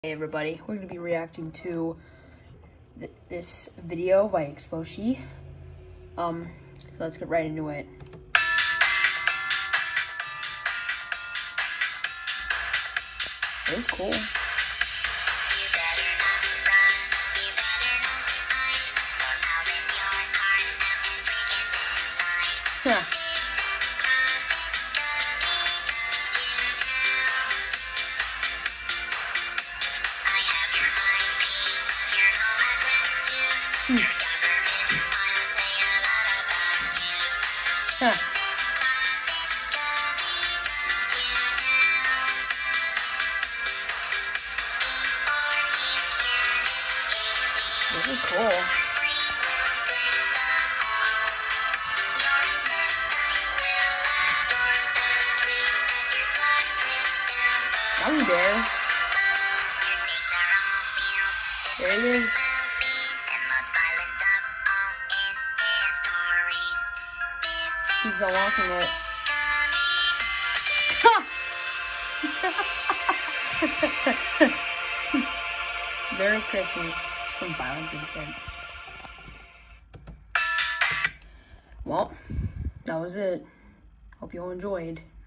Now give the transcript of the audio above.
Hey everybody, we're going to be reacting to this video by Xploshi. So let's get right into it. It was cool. Yeah. Huh. This is cool. Gummy bear. There he is. He's unlocking it. Merry Christmas from Vincent. Well, that was it. Hope you all enjoyed.